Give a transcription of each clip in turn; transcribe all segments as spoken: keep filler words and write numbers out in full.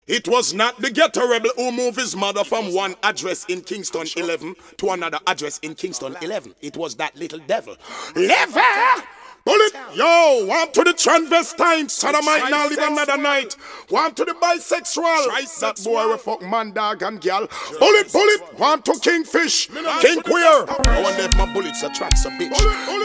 It was not the ghetto rebel who moved his mother from one address in Kingston eleven to another address in Kingston eleven. It was that little devil. Lever! Bullet! Yo, warm to the transvestine. Sodomite now live another night. Warm to the bisexual. That boy will fuck man, dog and gal. Bullet, bullet! Warm to Kingfish. King Queer. I wonder if my bullets attract some bitch.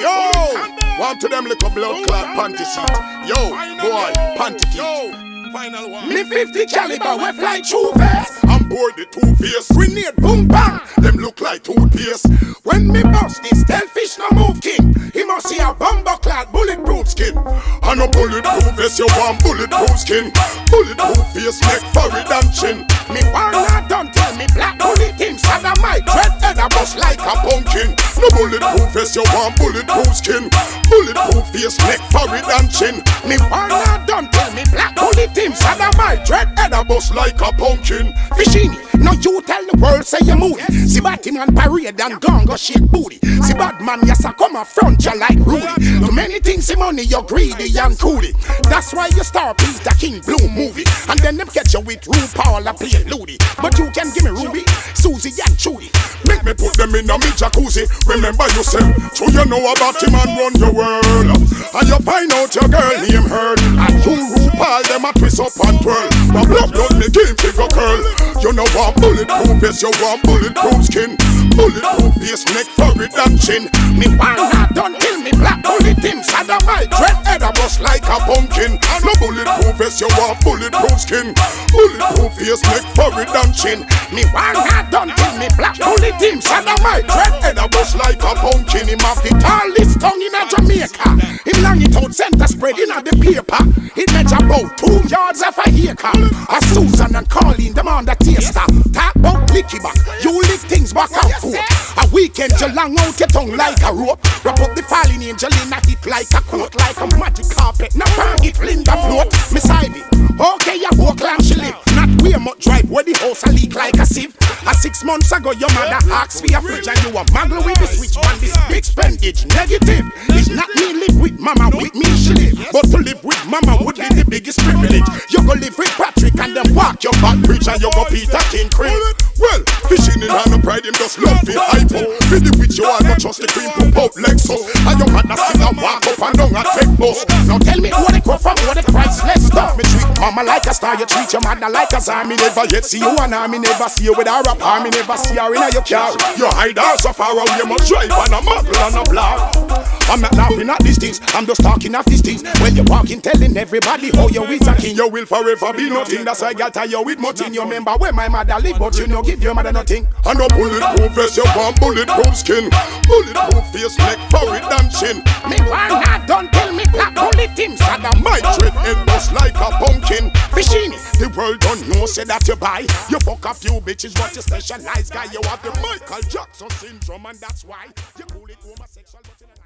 Yo! Warm to them little blood clot panty seat. Yo, boy, panty teeth. Final one. Me fifty caliber we fly true vest. I'm bored the two-face. Grenade boom bang. Them look like toothpaste. When me bust this fish no move king. He must see a bomber clad bulletproof skin. And a bulletproof vest you want bulletproof skin. Bulletproof face neck forehead and chin. Me wanna don't tell me black bullet him. Sodomite dread head a bust like a pumpkin. No bulletproof vest you want bulletproof skin. Bulletproof face neck forehead and chin. Me wanna don't tell me black bullet him. Sodomite dread head a bust like a pumpkin. Fishini, no you tell the world say you moody. See Batman parade and gun go shake booty. See bad man yes I come a front you like Rudy. Too many things in money you're greedy and coolie. That's why you star Peter King Blue movie. And then them catch you with RuPaul a play Ludi. But you can give me Ruby, Susie and Trudy. Make me put them in a me jacuzzi. Remember you said, so you know about him and run your world. And you find out your girl name heard. And you RuPaul them a twist up and twirl. The blood blood me game figure curl. You know what bulletproof face, you want bulletproof skin. Bulletproof face, neck, forehead and chin. Me wanna don't kill me black bullet him. Sodomite dread head a bust like a pumpkin. No bulletproof face, you want bulletproof skin. Bulletproof face, neck, forehead and chin. Me wanna don't kill me black bullet him. Sodomite dread head a bust like a pumpkin. Him off the tallest tongue in a Jamaica. Him long it out center spread in a the paper. It measure about two yards of a acre. A Susan and Colleen them on the taster. Talk about licky back, you lick things back and forth. A weekend you long out your tongue like a rope. Wrap up the falling angel in a hit like a coat. Like a magic carpet, now burn it Linda float. Miss Ivy, okay you walk like she live. Not way much drive where the house a leak like a sieve. A six months ago your mother asked for your fridge and you a muggle with the switch man. This big spendage negative. It's not me live with mama, with me she live. But to live with mama would be the biggest privilege. You go live with Patrick and then walk your back preach and you go Peter King Cream. Well, fishing in hand of pride him just love the hypo. Feed it with you and not trust the cream poop out Lexus. And your mother still a walk up and down a take bus. Now tell me what it come from, what the priceless stuff. Me treat mama like a star, you treat your mother like a czar. Me never yet see you and I, me never see you with a rap. Me never see her in your car. You hide her so far away, you must drive on a muggle and a block. I'm not laughing at these things, I'm just talking of these things. When you're walking, telling everybody how you is a king. You will forever be nothing, that's why I tell you with nothing. You remember where my mother live, but you know give your mother nothing. And no bulletproof vest, you want bulletproof skin. Bulletproof face, neck, forehead and chin. Me wanna don't tell me black bullet him. Sodomite dread head bust like a pumpkin. Fishini, the world don't know, say that you buy. You fuck a few bitches, but you specialize guy. You have the Michael Jackson syndrome and that's why you call it homosexual.